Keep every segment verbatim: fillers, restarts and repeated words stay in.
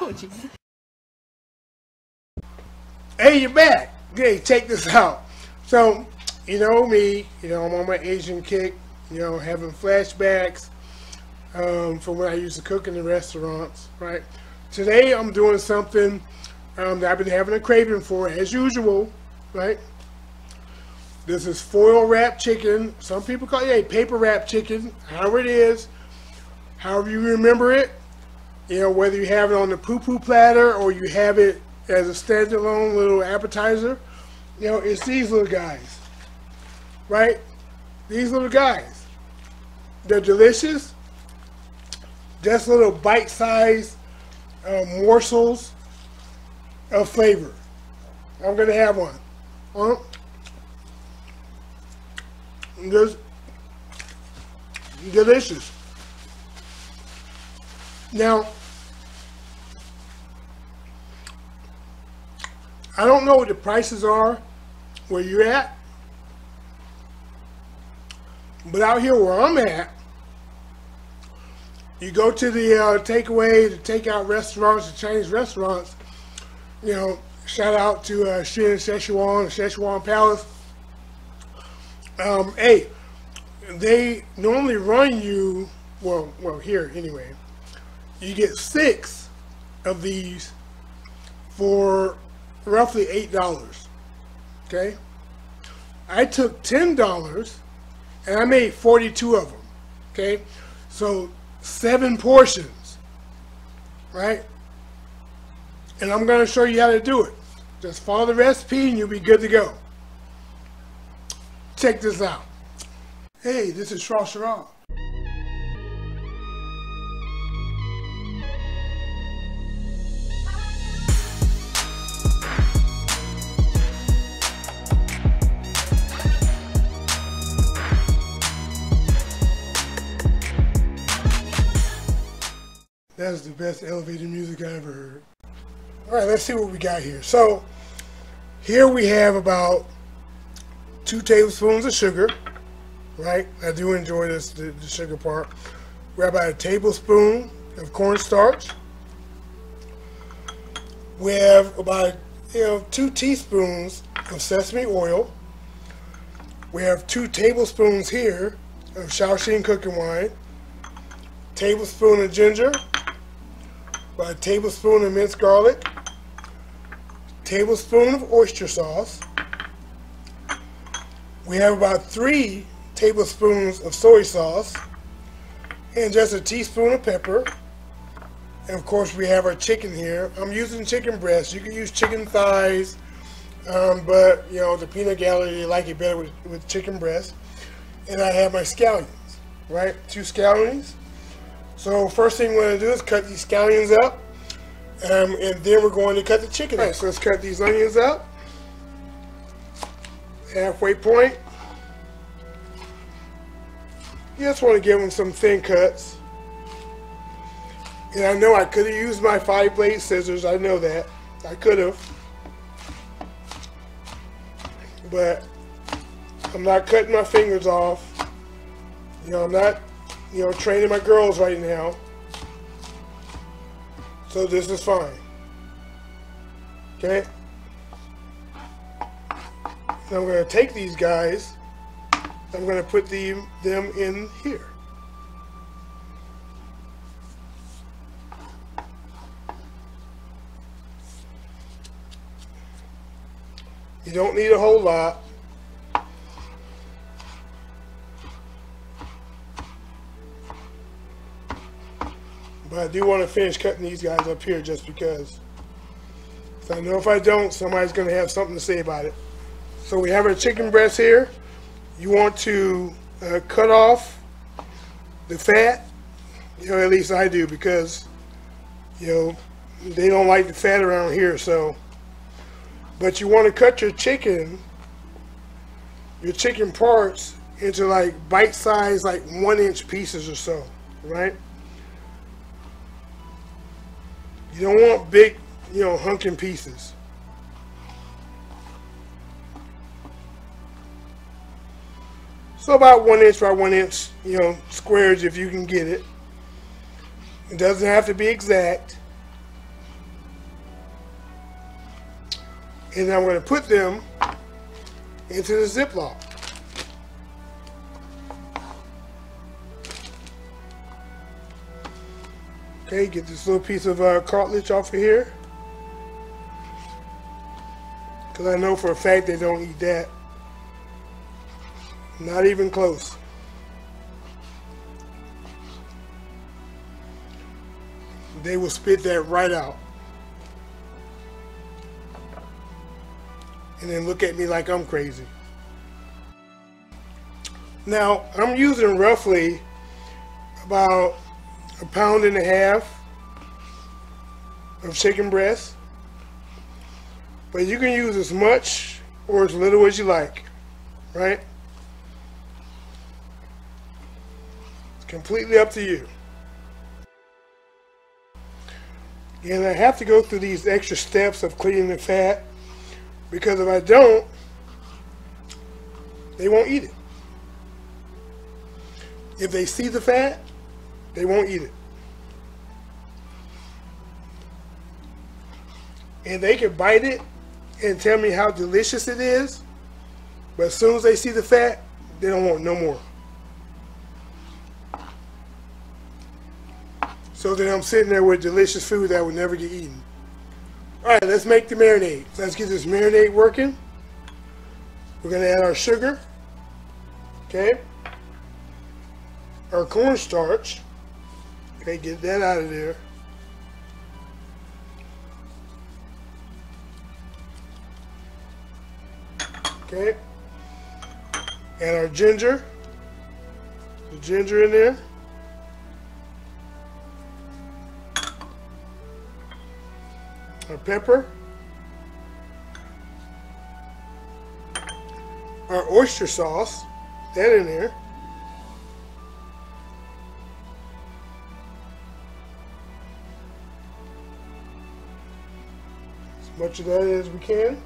told you. Hey, you're back. Okay, check this out. So, you know me, you know, I'm on my Asian kick, you know, having flashbacks um, from when I used to cook in the restaurants, right? Today I'm doing something um, that I've been having a craving for, as usual, right? This is foil wrapped chicken. Some people call it hey, paper wrapped chicken, however it is, however you remember it. You know, whether you have it on the poo-poo platter or you have it as a standalone little appetizer, you know, it's these little guys, right? These little guys. They're delicious. Just little bite-sized uh, morsels of flavor. I'm gonna have one. Huh? Just delicious. Now, I don't know what the prices are where you're at, but out here where I'm at, you go to the uh, takeaway, the takeout restaurants, the Chinese restaurants, you know, shout out to uh, Shin Szechuan, Szechuan Palace. Um, hey, they normally run you, well, well here anyway, you get six of these for roughly eight dollars, okay? I took ten dollars and I made forty-two of them, okay? So seven portions, right? And I'm gonna show you how to do it. Just follow the recipe and you'll be good to go. Check this out. Hey, this is Shra Shra. That's the best elevator music I ever heard. All right, let's see what we got here. So here we have about two tablespoons of sugar, right? I do enjoy this, the, the sugar part. We have about a tablespoon of cornstarch. We have about, you know, two teaspoons of sesame oil. We have two tablespoons here of Shaoxing cooking wine, tablespoon of ginger, about a tablespoon of minced garlic, tablespoon of oyster sauce. We have about three tablespoons of soy sauce and just a teaspoon of pepper. And of course we have our chicken here. I'm using chicken breast. You can use chicken thighs, um, but you know, the peanut gallery, they like it better with, with chicken breast. And I have my scallions, right? Two scallions. So first thing we're going to do is cut these scallions up, um, and then we're going to cut the chicken. All right, so let's cut these onions up. Halfway point. You just want to give them some thin cuts. And I know I could have used my five blade scissors. I know that. I could have. But I'm not cutting my fingers off. You know, I'm not, you know, training my girls right now. So this is fine. Okay? Now I'm going to take these guys, I'm going to put the, them in here. You don't need a whole lot. But I do want to finish cutting these guys up here just because. So I know if I don't, somebody's going to have something to say about it. So we have our chicken breast here. You want to uh, cut off the fat. You know, at least I do, because, you know, they don't like the fat around here. So, but you want to cut your chicken, your chicken parts into like bite-sized, like one-inch pieces or so, right? You don't want big, you know, hunking pieces. So about one inch by one inch, you know, squares if you can get it. It doesn't have to be exact. And I'm going to put them into the Ziploc. Okay, get this little piece of uh, cartilage off of here. Because I know for a fact they don't eat that. Not even close. They will spit that right out. And then look at me like I'm crazy. Now, I'm using roughly about a pound and a half of chicken breast. But you can use as much or as little as you like, right? It's completely up to you. And I have to go through these extra steps of cleaning the fat, because if I don't, they won't eat it. If they see the fat, they won't eat it. And they can bite it and tell me how delicious it is, but as soon as they see the fat, they don't want no more. So then I'm sitting there with delicious food that would never get eaten. Alright, let's make the marinade. Let's get this marinade working. We're going to add our sugar. Okay. Our cornstarch. Okay, get that out of there. Okay. And our ginger. The ginger in there. Our pepper. Our oyster sauce. That in there. As much of that as we can.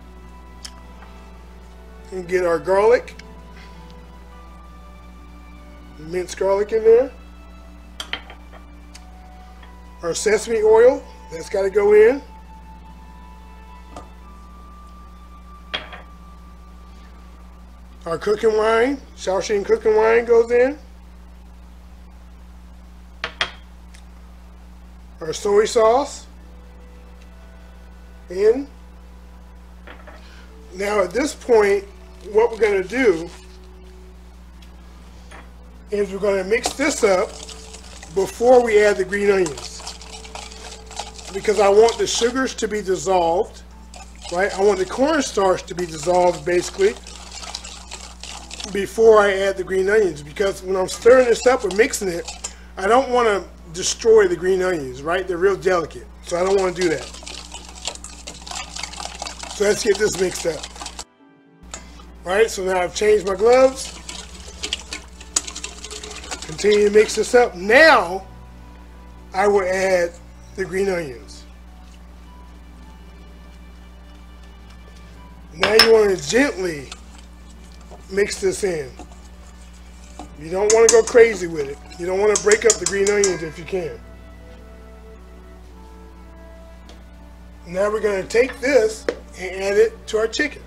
And get our garlic. Minced garlic in there. Our sesame oil. That's got to go in. Our cooking wine, Shaoxing cooking wine goes in. Our soy sauce in. Now at this point, what we're going to do is we're going to mix this up before we add the green onions. Because I want the sugars to be dissolved, right? I want the cornstarch to be dissolved basically before I add the green onions, because when I'm stirring this up or mixing it, I don't want to destroy the green onions, right? They're real delicate, so I don't want to do that. So let's get this mixed up. Alright, so now I've changed my gloves. Continue to mix this up. Now I will add the green onions. Now you want to gently mix this in. You don't want to go crazy with it. You don't want to break up the green onions if you can. Now we're going to take this and add it to our chicken.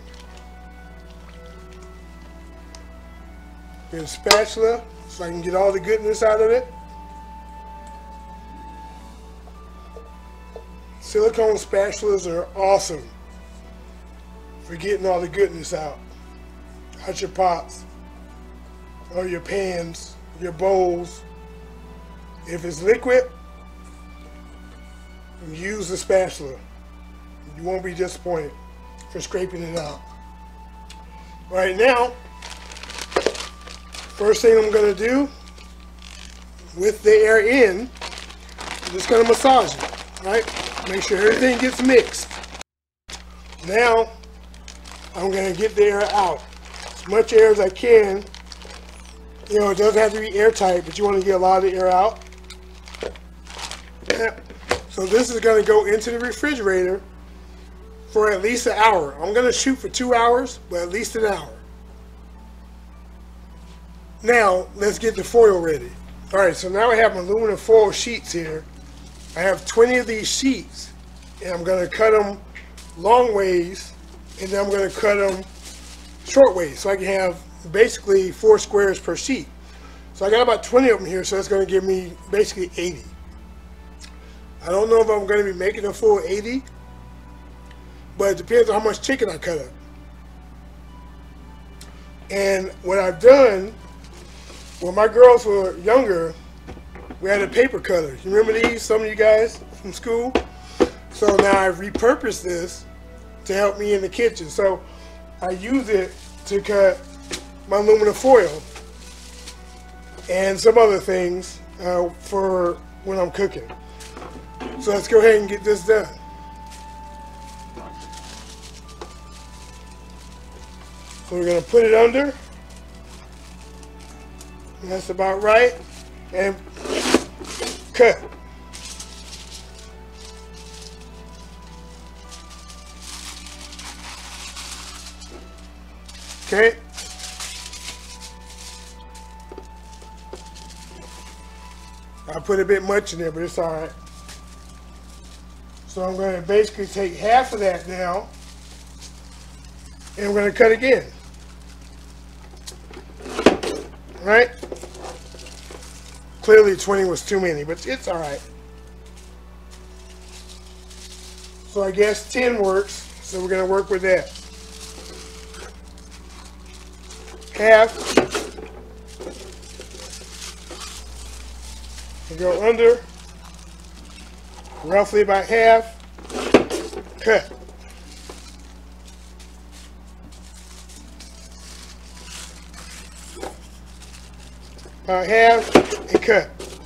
Get a spatula so I can get all the goodness out of it. Silicone spatulas are awesome for getting all the goodness out. Out your pots, or your pans, your bowls. If it's liquid, use the spatula. You won't be disappointed for scraping it out. Right now, first thing I'm going to do with the air in, I'm just going to massage it, right? Make sure everything gets mixed. Now, I'm going to get the air out. As much air as I can. You know, it doesn't have to be airtight, but you want to get a lot of the air out. So this is going to go into the refrigerator for at least an hour. I'm going to shoot for two hours, but at least an hour. Now, let's get the foil ready. Alright, so now I have my aluminum foil sheets here. I have twenty of these sheets, and I'm going to cut them long ways, and then I'm going to cut them short ways, so I can have basically four squares per sheet. So I got about twenty of them here, so that's going to give me basically eighty. I don't know if I'm going to be making a full eighty, but it depends on how much chicken I cut up. And what I've done, when my girls were younger, we had a paper cutter. You remember these, some of you guys from school? So now I've repurposed this to help me in the kitchen. So I use it to cut my aluminum foil and some other things uh, for when I'm cooking. So let's go ahead and get this done. So we're going to put it under. That's about right. And cut. Okay. I put a bit much in there, but it's all right. So I'm going to basically take half of that now, and I'm going to cut again. Right? Clearly twenty was too many, but it's all right. So I guess ten works, so we're going to work with that. Half. We go under, roughly about half, cut. About half and cut.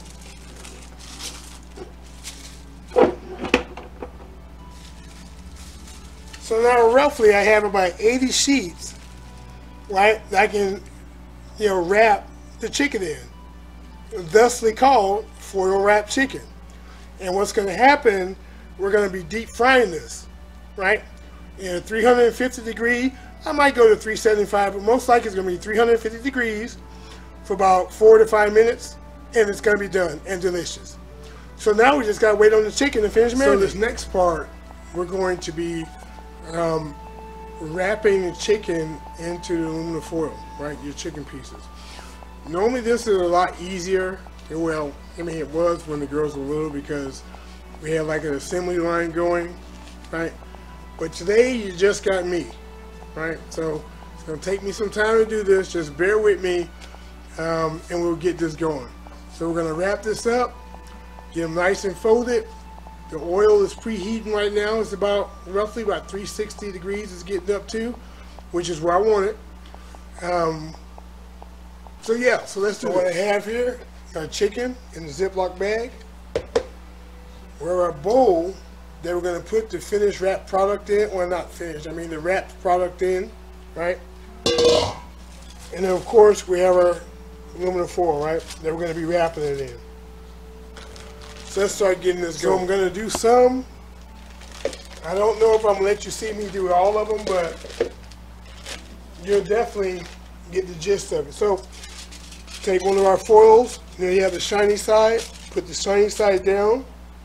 So now roughly I have about eighty sheets, right, that I can, you know, wrap the chicken in. Thusly called foil wrapped chicken. And what's going to happen, we're going to be deep frying this, right? In three hundred fifty degree, I might go to three seventy-five, but most likely it's going to be three hundred fifty degrees for about four to five minutes, and it's going to be done and delicious. So now we just got to wait on the chicken to finish marinating. So this next part, we're going to be um, wrapping the chicken into the aluminum foil, right? Your chicken pieces. Normally this is a lot easier. Well, I mean it was when the girls were little because we had like an assembly line going, right? But today you just got me, right? So it's gonna take me some time to do this. Just bear with me, um, and we'll get this going. So we're gonna wrap this up, get them nice and folded. The oil is preheating right now. It's about roughly about three sixty degrees. It's getting up to, which is where I want it. Um, So yeah, so let's do so what I have here. Got chicken in a Ziploc bag. We're our bowl that we're going to put the finished wrapped product in. Well, not finished, I mean the wrapped product in, right? And then of course we have our aluminum foil, right? That we're going to be wrapping it in. So let's start getting this going. So I'm going to do some. I don't know if I'm going to let you see me do all of them, but you'll definitely get the gist of it. So take one of our foils, then you have the shiny side, put the shiny side down.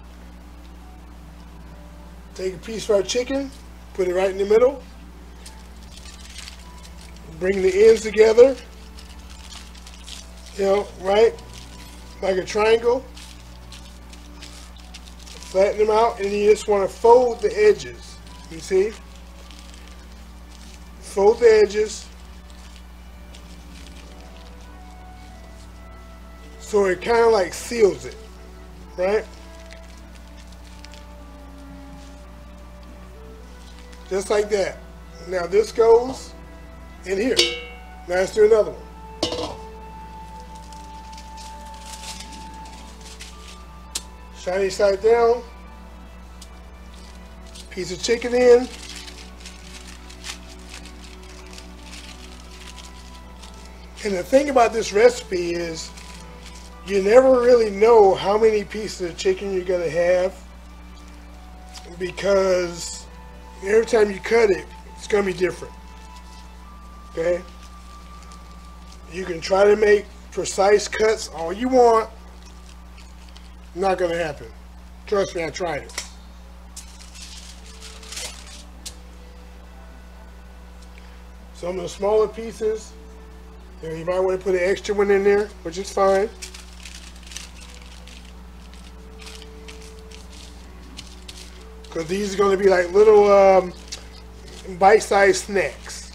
Take a piece of our chicken, put it right in the middle. Bring the ends together, you know, right, like a triangle. Flatten them out, and you just want to fold the edges, you see? Fold the edges. So it kind of like seals it, right? Just like that. Now this goes in here. Now let's do another one. Shiny side down. Piece of chicken in. And the thing about this recipe is you never really know how many pieces of chicken you're going to have, because every time you cut it, it's going to be different. Okay? You can try to make precise cuts all you want. Not going to happen. Trust me, I tried it. Some of the smaller pieces, you know, you might want to put an extra one in there, which is fine. Because these are going to be like little um, bite-sized snacks.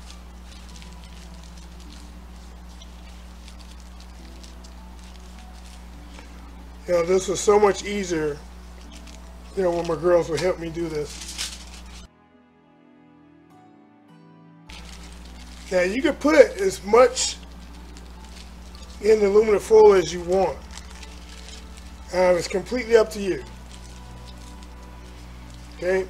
You know, this was so much easier, you know, when my girls would help me do this. Now you can put as much in the aluminum foil as you want. Uh, it's completely up to you. Okay,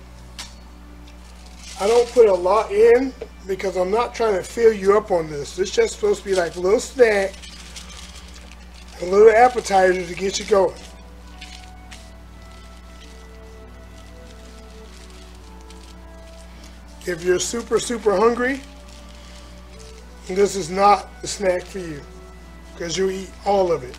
I don't put a lot in because I'm not trying to fill you up on this. It's just supposed to be like a little snack, a little appetizer to get you going. If you're super, super hungry, this is not the snack for you because you'll eat all of it.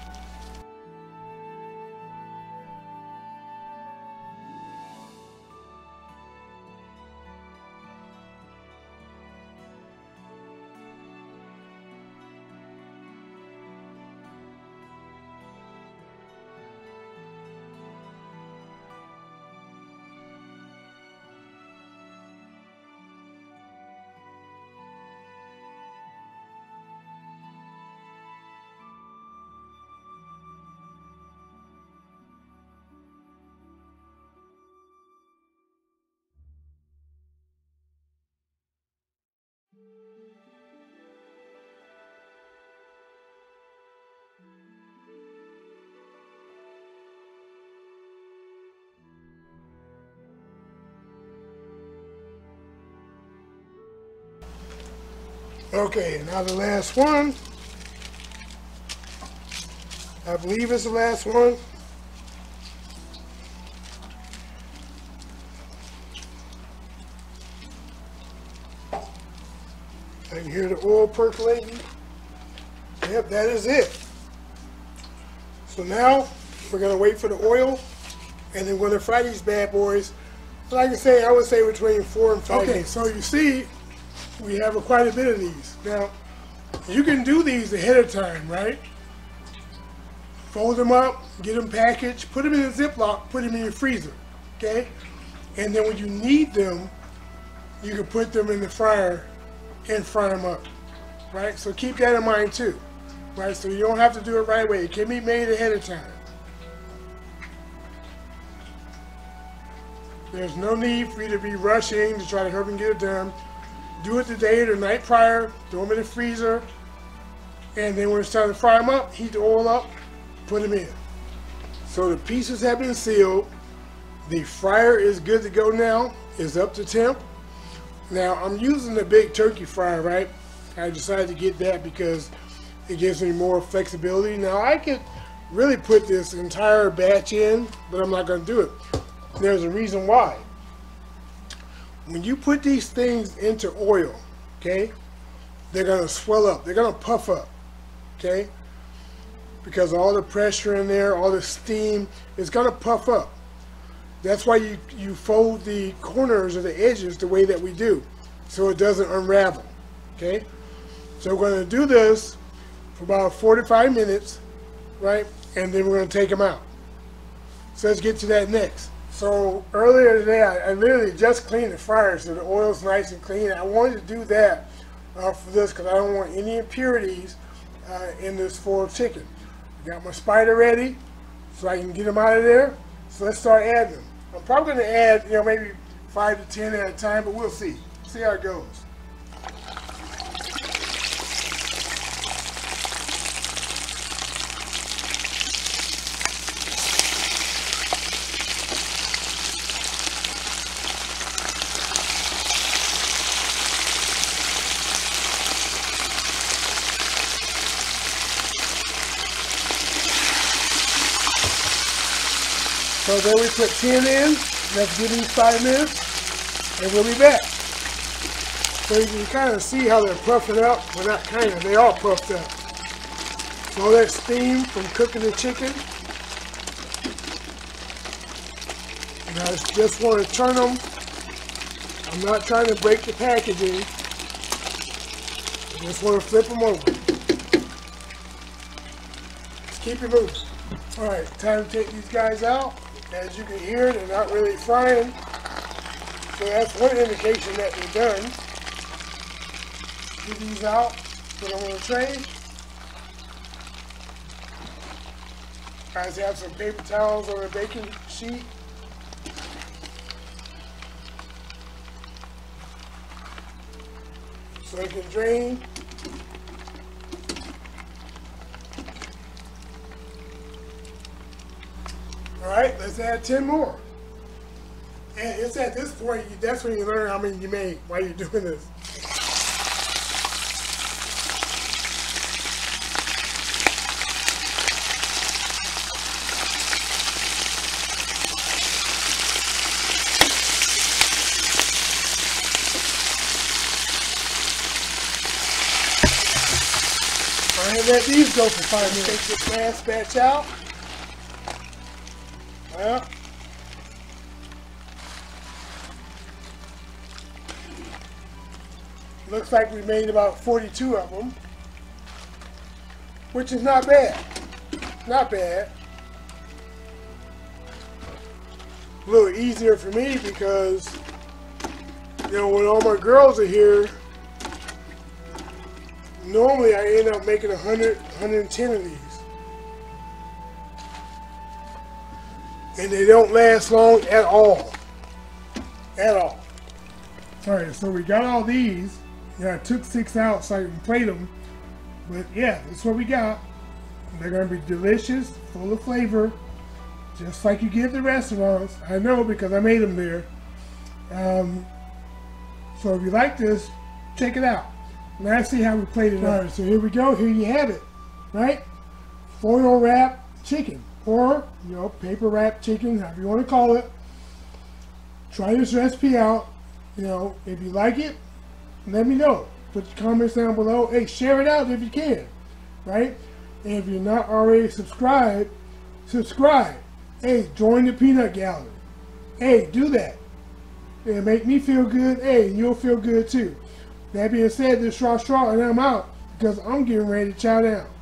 Okay, now the last one. I believe it's the last one. I can hear the oil percolating. Yep, that is it. So now we're gonna wait for the oil, and then we're gonna fry these bad boys. Like I say, I would say between four and five. Okay, so you see, we have a, quite a bit of these. Now, you can do these ahead of time, right? Fold them up, get them packaged, put them in a Ziploc, put them in your freezer, okay? And then when you need them, you can put them in the fryer and fry them up, right? So keep that in mind too, right? So you don't have to do it right away. It can be made ahead of time. There's no need for you to be rushing to try to hurry and get it done. Do it the day or the night prior, throw them in the freezer, and then when it's time to fry them up, heat the oil up, put them in. So the pieces have been sealed. The fryer is good to go now. It's up to temp. Now I'm using the big turkey fryer, right? I decided to get that because it gives me more flexibility. Now I could really put this entire batch in, but I'm not going to do it. There's a reason why. When you put these things into oil, okay, they're going to swell up. They're going to puff up, okay? Because all the pressure in there, all the steam, is going to puff up. That's why you, you fold the corners or the edges the way that we do, so it doesn't unravel, okay? So we're going to do this for about forty-five minutes, right? And then we're going to take them out. So let's get to that next. So earlier today, I, I literally just cleaned the fryer so the oil's nice and clean. I wanted to do that uh, for this because I don't want any impurities uh, in this foiled chicken. I got my spider ready so I can get them out of there. So let's start adding them. I'm probably going to add, you know, maybe five to ten at a time, but we'll see. See how it goes. So then we put ten in, let's give these five minutes, and we'll be back. So you can kind of see how they're puffing up. Well, not kind of, they all puffed up. So all that steam from cooking the chicken. And I just want to turn them. I'm not trying to break the packaging. Just want to flip them over. Just keep it moving. Alright, time to take these guys out. As you can hear, they're not really frying. So that's one indication that they're done. Get these out, put them on a tray. Guys have some paper towels on a baking sheet. So it can drain. Alright, let's add ten more. And it's at this point, you, that's when you learn how many you made while you're doing this. I have let these go for five minutes. Take this last batch out. Well, looks like we made about forty-two of them, which is not bad. Not bad. A little easier for me because, you know, when all my girls are here, normally I end up making one hundred, one hundred ten of these. And they don't last long at all. At all. Alright, so we got all these. Yeah, I took six out so I can plate them. But yeah, that's what we got. They're going to be delicious, full of flavor, just like you get at the restaurants. I know because I made them there. Um, so if you like this, check it out. Now let's see how we plate it. Alright, so here we go. Here you have it. Right? Foil wrap chicken. Or, you know, paper wrap chicken, however you want to call it. Try this recipe out. You know, if you like it, let me know. Put your comments down below. Hey, share it out if you can. Right? And if you're not already subscribed, subscribe. Hey, join the peanut gallery. Hey, do that. It'll make me feel good. Hey, you'll feel good too. That being said, this is Straw Straw, and I'm out because I'm getting ready to chow down.